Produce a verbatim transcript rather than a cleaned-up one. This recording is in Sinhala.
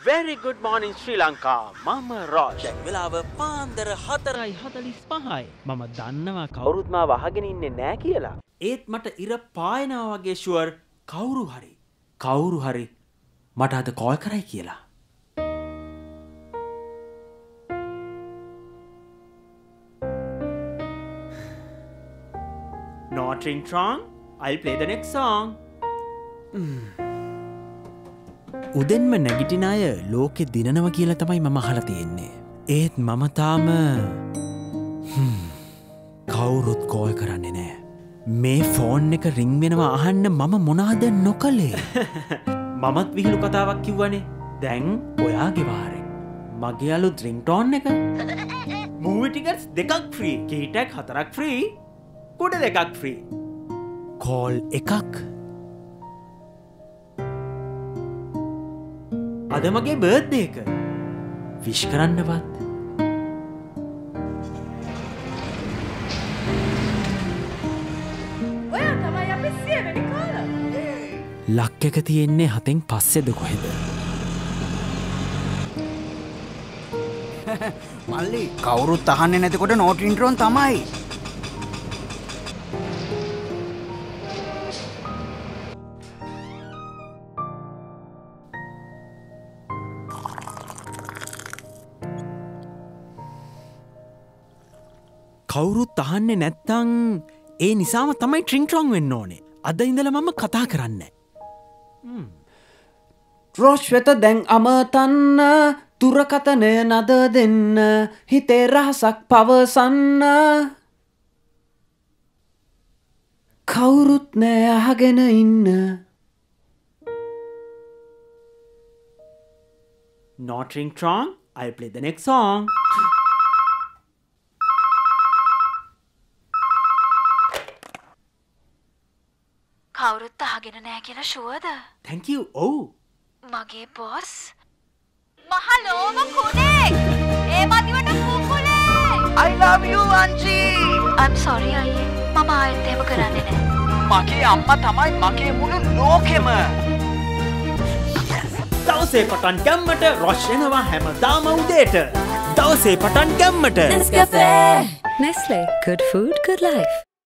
Very good morning Sri Lanka. Mama Raj. වෙලාව පාන්දර හතරයි හතළිස් පහයි. මම දන්නවා කවුරුත් මාව අහගෙන ඉන්නේ නැහැ කියලා. ඒත් මට ඉර පායනවා වගේ ෂුවර් කවුරු හරි කවුරු හරි මට අද කෝල් කරයි කියලා. Not ring wrong. I'll play the next song. උදෙන්ම නැගිටින අය ලෝකෙ දිනනව කියලා තමයි මම අහලා තියෙන්නේ. ඒත් මම තාම කවුරුත් කෝල් කරන්නේ නෑ. මේ ෆෝන් එක රින් වෙනවා අහන්න මම මොනවද නොකලේ? මමත් විහිළු කතාවක් කිව්වනේ. දැන් ඔයාගේ වාරේ. මගේ අලුත් රින්ග්ටෝන් එක. මූවි ටිකට්ස් දෙකක් ෆ්‍රී. කීටැක් හතරක් ෆ්‍රී. කුඩ දෙකක් ෆ්‍රී. කෝල් එකක්. අද මගේ බර්ත්ඩේ එක. විශ් කරන්නවත්. ඔයා තමයි අපේ සියවෙනි කාලා. ලක් එක තියෙන්නේ හතෙන් පස්සේද කොහෙද? මල්ලි කවුරුත් අහන්නේ නැතිකොට නෝට් ඉන්ට්‍රෝන් තමයි. කවුරුත් අහන්නේ නැත්තං ඒ නිසාම තමයි ට්‍රින්ට්‍රොං වෙන්න ඕනේ. අද ඉඳල මම කතා කරන්න. රෝෂ් වෙත දැන් අමතන්න තුරකතනය නද දෙන්න හිතේ රහසක් පවසන්න කවුරුත් නෑ අහගෙන ඉන්න. Not ring wrong. I'll play the next song. කවුරුත් අහගෙන නෑ කියලා ෂුවර්ද? Thank you. Oh. මගේ බොස් මහලෝම කුණේ ඒ මදිවට කුකුලේ I love you Anji. I'm sorry අයියේ මම ආයෙත් එහෙම කරන්නේ නෑ. මගේ අම්මා තමයි මගේ මුළු ලෝකෙම. දවසේ පටන් ගැම්මට රොෂ් එනවා හැමදාම උදේට. දවසේ පටන් ගැම්මට Nescafe. Nestle. Good food, good life.